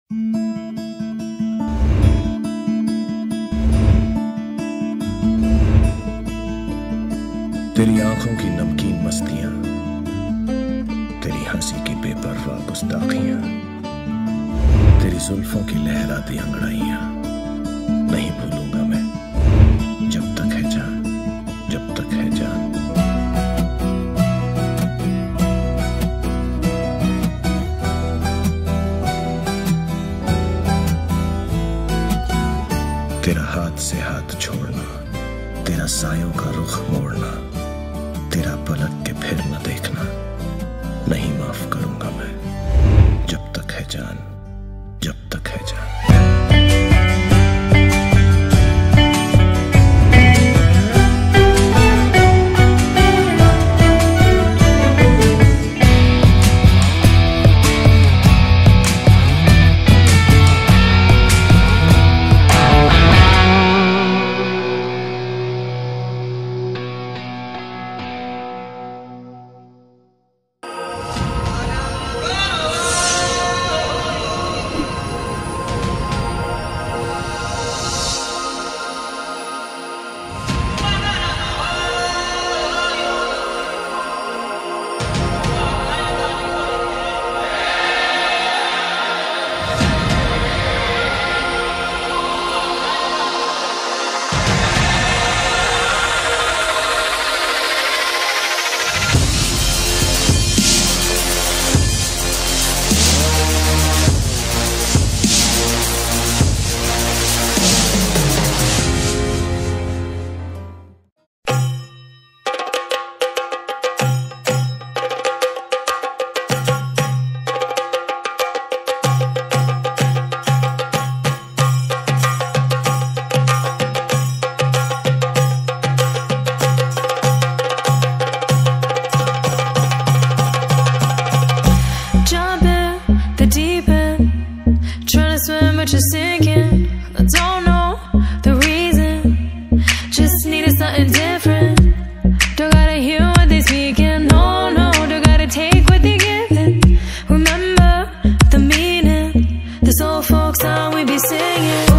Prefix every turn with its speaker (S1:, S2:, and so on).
S1: तेरी आंखों की नमकीन मस्तियां, तेरी हंसी की बेपरवाह गुस्ताखियां, तेरी जुल्फों की लहराती अंगड़ाइयां नहीं भूलूंगा मैं, जब तक है जान, जब तक है जान। तेरा हाथ से हाथ छोड़ना, तेरा सायों का रुख मोड़ना, तेरा पलट के फिर न देखना नहीं माफ करूंगा मैं, जब तक है जान, जब तक है जान।
S2: But you're sinking, I don't know the reason. Just needed something different. Don't gotta hear what they speaking. No, no, don't gotta take what they giving. Remember the meaning. This old folk song we be singing.